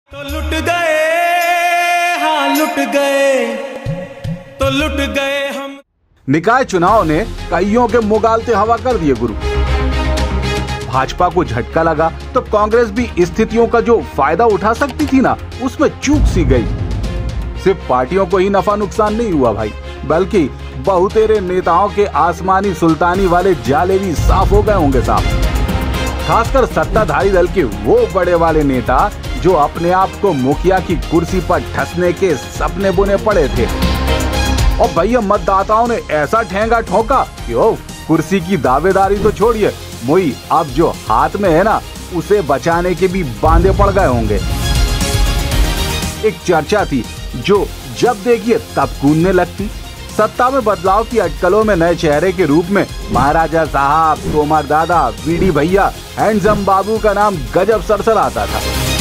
तो लुट गए, हाँ लुट गए, तो लुट गए हम। निकाय चुनाव ने कईयों के मुगालते हवा कर दिए गुरु। भाजपा को झटका लगा तो कांग्रेस भी स्थितियों का जो फायदा उठा सकती थी ना, उसमें चूक सी गई। सिर्फ पार्टियों को ही नफा नुकसान नहीं हुआ भाई, बल्कि बहुतेरे नेताओं के आसमानी सुल्तानी वाले जाले भी साफ हो गए होंगे साहब। खासकर सत्ताधारी दल के वो बड़े वाले नेता जो अपने आप को मुखिया की कुर्सी पर ठसने के सपने बुने पड़े थे। और भैया मतदाताओं ने ऐसा ठेंगा ठोका कि ओ कुर्सी की दावेदारी तो छोड़िए, मुई अब जो हाथ में है ना उसे बचाने के भी बांधे पड़ गए होंगे। एक चर्चा थी जो जब देखिए तब कूदने लगती। सत्ता में बदलाव की अटकलों में नए चेहरे के रूप में महाराजा साहब, तोमर दादा, वीडी भैया, हैंडसम बाबू का नाम गजब सरसर आता था।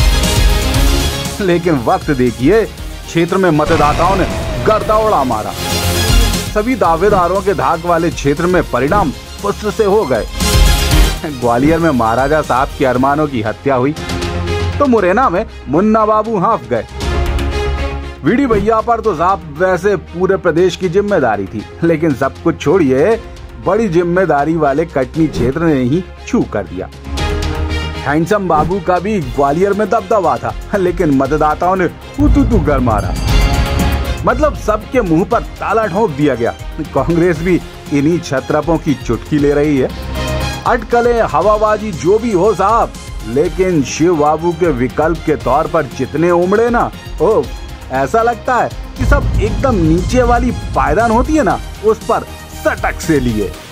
लेकिन वक्त देखिए क्षेत्र में मतदाताओं ने गर्दा उड़ा मारा। सभी दावेदारों के धाक वाले क्षेत्र में परिणाम पुष्ट से हो गए। ग्वालियर में महाराजा साहब के अरमानों की हत्या हुई तो मुरैना में मुन्ना बाबू हाँफ गए। वीडी भैया पर तो साहब वैसे पूरे प्रदेश की जिम्मेदारी थी, लेकिन सब कुछ छोड़िए बड़ी जिम्मेदारी वाले कटनी क्षेत्र ने ही छू कर दिया। हैंडसम बाबू का भी ग्वालियर में दबदबा था, लेकिन मतदाताओं ने तू कर मारा। मतलब सबके मुंह पर ताला ठोक दिया गया। कांग्रेस भी इन्हीं छत्रपों की चुटकी ले रही है। अटकलें, हवाबाजी जो भी हो साहब, लेकिन शिव बाबू के विकल्प के तौर पर जितने उमड़े ना, ओ ऐसा लगता है कि सब एकदम नीचे वाली पायदान होती है ना, उस पर सटक से लिए।